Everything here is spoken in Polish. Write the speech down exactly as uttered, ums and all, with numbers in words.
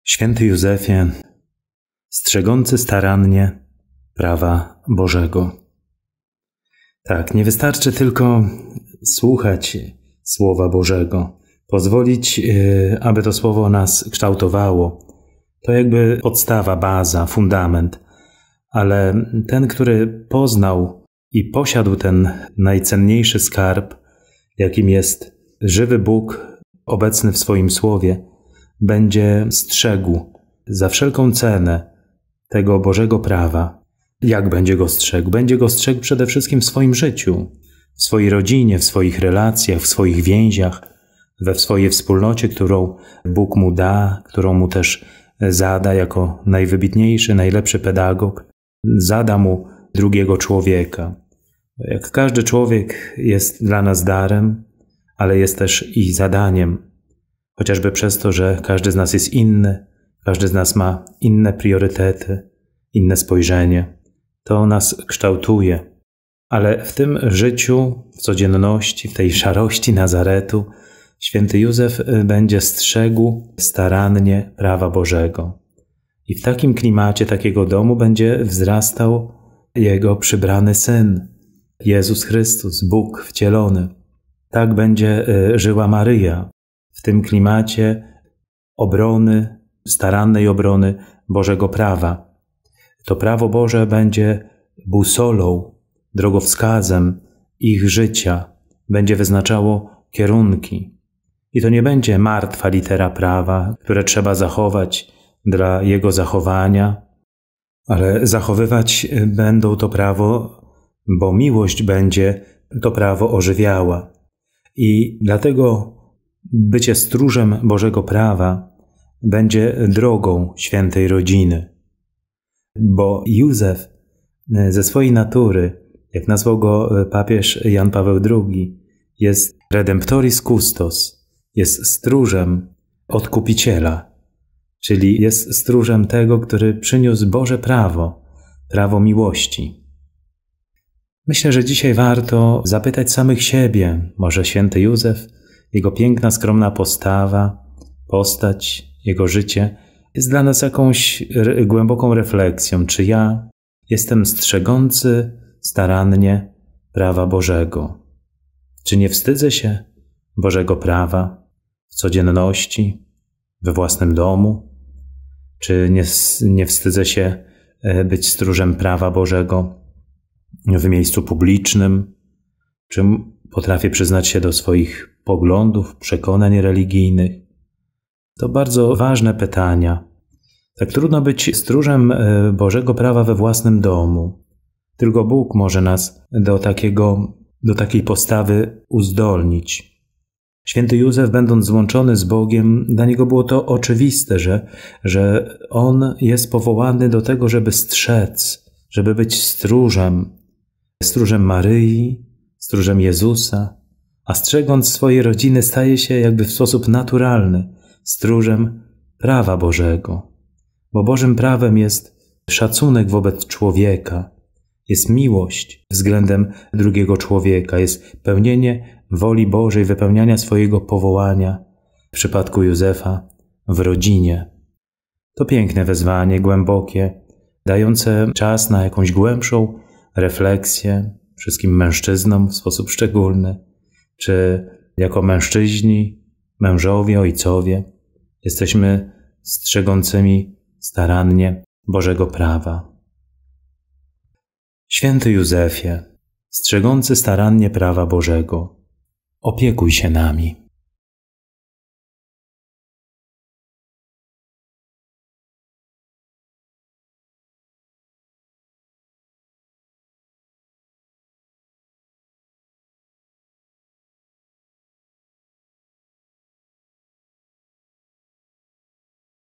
Święty Józefie, strzegący starannie prawa Bożego. Tak, nie wystarczy tylko słuchać Słowa Bożego, pozwolić, aby to Słowo nas kształtowało. To jakby podstawa, baza, fundament. Ale ten, który poznał i posiadł ten najcenniejszy skarb, jakim jest żywy Bóg obecny w swoim Słowie, będzie strzegł za wszelką cenę tego Bożego prawa. Jak będzie go strzegł? Będzie go strzegł przede wszystkim w swoim życiu, w swojej rodzinie, w swoich relacjach, w swoich więziach, we swojej wspólnocie, którą Bóg mu da, którą mu też zada jako najwybitniejszy, najlepszy pedagog. Zada mu drugiego człowieka. Jak każdy człowiek jest dla nas darem, ale jest też i zadaniem. Chociażby przez to, że każdy z nas jest inny, każdy z nas ma inne priorytety, inne spojrzenie. To nas kształtuje. Ale w tym życiu, w codzienności, w tej szarości Nazaretu, święty Józef będzie strzegł starannie prawa Bożego. I w takim klimacie takiego domu będzie wzrastał jego przybrany Syn, Jezus Chrystus, Bóg wcielony. Tak będzie żyła Maryja w tym klimacie obrony, starannej obrony Bożego prawa. To prawo Boże będzie busolą, drogowskazem ich życia, będzie wyznaczało kierunki. I to nie będzie martwa litera prawa, które trzeba zachować dla jego zachowania, ale zachowywać będą to prawo, bo miłość będzie to prawo ożywiała. I dlatego bycie stróżem Bożego prawa będzie drogą świętej rodziny. Bo Józef ze swojej natury, jak nazwał go papież Jan Paweł drugi, jest redemptoris custos, jest stróżem odkupiciela, czyli jest stróżem tego, który przyniósł Boże prawo, prawo miłości. Myślę, że dzisiaj warto zapytać samych siebie, może święty Józef, jego piękna, skromna postawa, postać, jego życie jest dla nas jakąś głęboką refleksją, czy ja jestem strzegący starannie prawa Bożego. Czy nie wstydzę się Bożego prawa w codzienności, we własnym domu? Czy nie, nie wstydzę się być stróżem prawa Bożego w miejscu publicznym? Czy potrafię przyznać się do swoich poglądów, przekonań religijnych? To bardzo ważne pytania. Tak trudno być stróżem Bożego prawa we własnym domu. Tylko Bóg może nas do takiego, do takiej postawy uzdolnić. Święty Józef, będąc złączony z Bogiem, dla niego było to oczywiste, że, że on jest powołany do tego, żeby strzec, żeby być stróżem, stróżem Maryi, stróżem Jezusa, a strzegąc swojej rodziny staje się jakby w sposób naturalny stróżem prawa Bożego. Bo Bożym prawem jest szacunek wobec człowieka, jest miłość względem drugiego człowieka, jest pełnienie woli Bożej, wypełniania swojego powołania, w przypadku Józefa, w rodzinie. To piękne wezwanie, głębokie, dające czas na jakąś głębszą refleksję wszystkim mężczyznom w sposób szczególny, czy jako mężczyźni, mężowie, ojcowie jesteśmy strzegącymi starannie Bożego prawa. Święty Józefie, strzegący starannie prawa Bożego, opiekuj się nami.